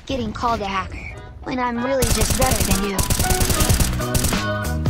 getting called a hacker, when I'm really just better than you.